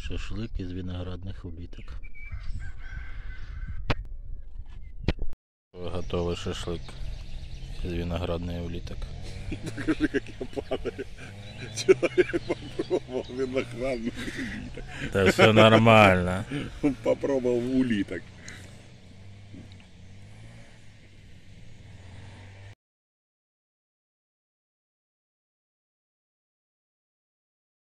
Шашлик із виноградних уліток. Готовий шашлик із виноградних уліток. Покажи, как я падаю. Человек попробовал виноградных улиток. Та все нормально. Он попробовал улиток.